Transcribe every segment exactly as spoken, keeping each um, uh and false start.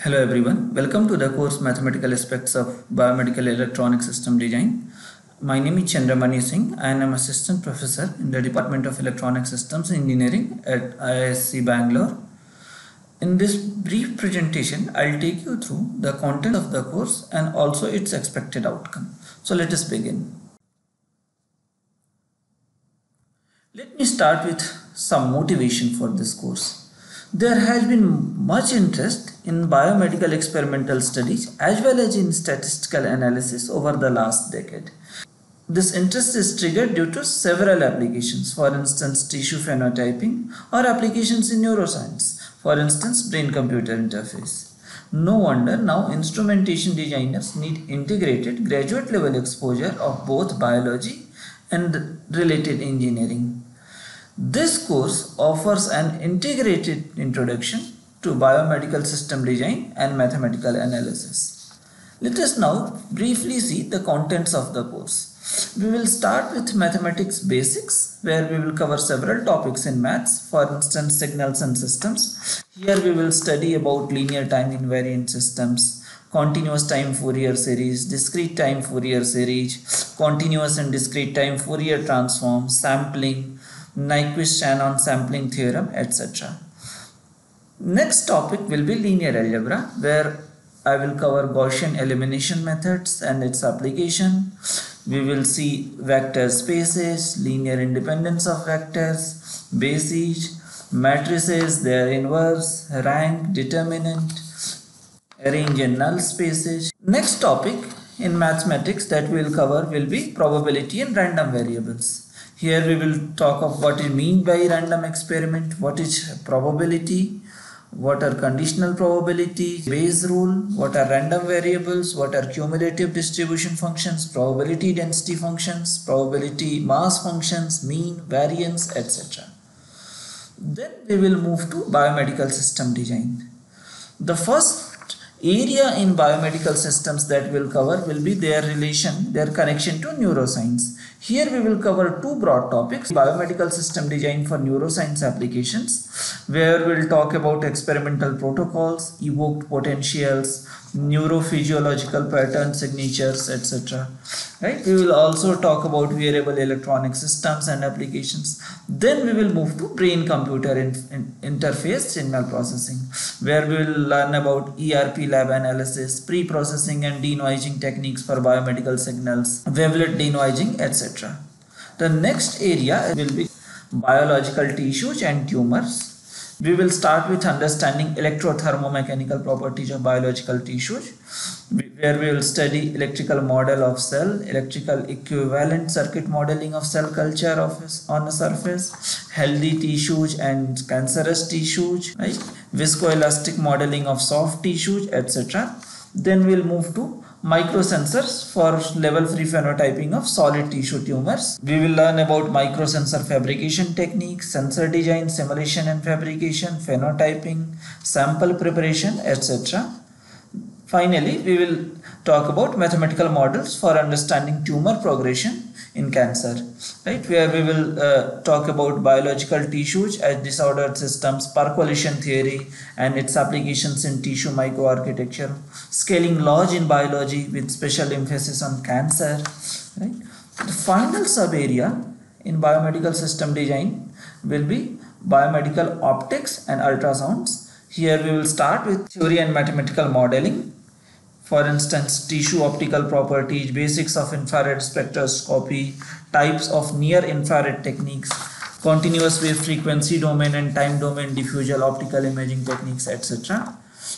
Hello everyone, welcome to the course Mathematical Aspects of Biomedical Electronic System Design. My name is Chandramani Singh. I am Assistant Professor in the Department of Electronic Systems Engineering at I I S C Bangalore. In this brief presentation, I'll take you through the content of the course and also its expected outcome. So let us begin. Let me start with some motivation for this course. There has been much interest in biomedical experimental studies as well as in statistical analysis over the last decade. This interest is triggered due to several applications, for instance tissue phenotyping, or applications in neuroscience, for instance brain-computer interface. No wonder now instrumentation designers need integrated graduate level exposure of both biology and related engineering. This course offers an integrated introduction to biomedical system design and mathematical analysis. Let us now briefly see the contents of the course. We will start with mathematics basics, where we will cover several topics in maths, for instance signals and systems. Here we will study about linear time invariant systems, continuous time Fourier series, discrete time Fourier series, continuous and discrete time Fourier transform, sampling, Nyquist-Shannon sampling theorem, et cetera. Next topic will be linear algebra, where I will cover Gaussian elimination methods and its application. We will see vector spaces, linear independence of vectors, basis, matrices, their inverse, rank, determinant, arrange in null spaces. Next topic in mathematics that we will cover will be probability and random variables. Here we will talk of what is mean by random experiment, what is probability, what are conditional probability, Bayes rule, what are random variables, what are cumulative distribution functions, probability density functions, probability mass functions, mean, variance, et cetera. Then we will move to biomedical system design. The first area in biomedical systems that we'll cover will be their relation, their connection to neuroscience. Here we will cover two broad topics: biomedical system design for neuroscience applications, where we will talk about experimental protocols, evoked potentials, neurophysiological pattern signatures, et cetera. Right? We will also talk about wearable electronic systems and applications. Then we will move to brain-computer in, in interface signal processing, where we will learn about E R P lab analysis, pre-processing and denoising techniques for biomedical signals, wavelet denoising, et cetera. The next area will be biological tissues and tumors. We will start with understanding electrothermomechanical properties of biological tissues, where we will study electrical model of cell, electrical equivalent circuit modeling of cell culture of on a surface, healthy tissues and cancerous tissues, right? Viscoelastic modeling of soft tissues, et cetera. Then we will move to microsensors for level three phenotyping of solid tissue tumors. We will learn about microsensor fabrication techniques, sensor design, simulation and fabrication, phenotyping, sample preparation, et cetera. Finally, we will talk about mathematical models for understanding tumor progression in cancer, right? Where we will uh, talk about biological tissues as disordered systems, percolation theory and its applications in tissue microarchitecture, scaling laws in biology with special emphasis on cancer, right? The final sub area in biomedical system design will be biomedical optics and ultrasounds. Here we will start with theory and mathematical modeling. For instance, tissue optical properties, basics of infrared spectroscopy, types of near infrared techniques, continuous wave frequency domain and time domain diffusion optical imaging techniques, et cetera.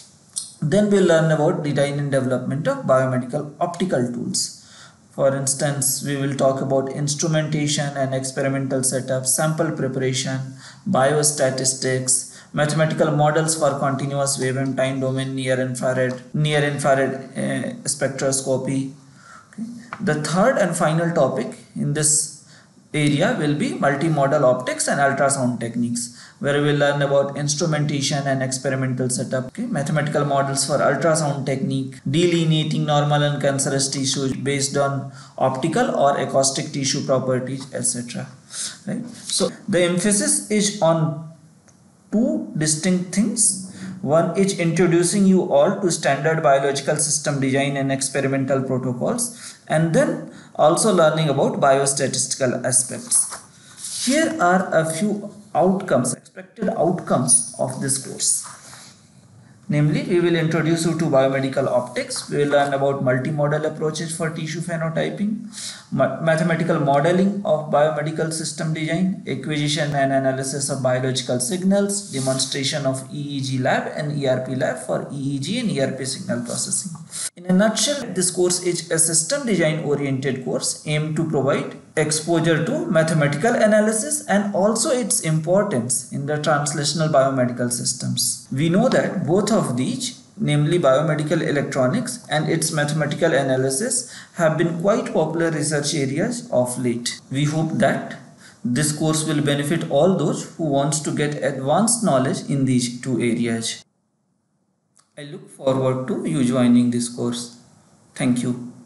Then we'll learn about design and development of biomedical optical tools. For instance, we will talk about instrumentation and experimental setup, sample preparation, biostatistics, mathematical models for continuous wave and time domain near infrared, near infrared uh, spectroscopy. Okay. The third and final topic in this area will be multimodal optics and ultrasound techniques, where we will learn about instrumentation and experimental setup, okay, mathematical models for ultrasound technique, delineating normal and cancerous tissues based on optical or acoustic tissue properties, et cetera. Right? So the emphasis is on two distinct things. One is introducing you all to standard biological system design and experimental protocols, and then also learning about biostatistical aspects. Here are a few outcomes, expected outcomes of this course. Namely, we will introduce you to biomedical optics. We will learn about multimodal approaches for tissue phenotyping, mathematical modeling of biomedical system design, acquisition and analysis of biological signals, demonstration of E E G lab and E R P lab for E E G and E R P signal processing. In a nutshell, this course is a system design oriented course aimed to provide exposure to mathematical analysis and also its importance in the translational biomedical systems. We know that both of these, namely biomedical electronics and its mathematical analysis, have been quite popular research areas of late. We hope that this course will benefit all those who want to get advanced knowledge in these two areas. I look forward to you joining this course. Thank you.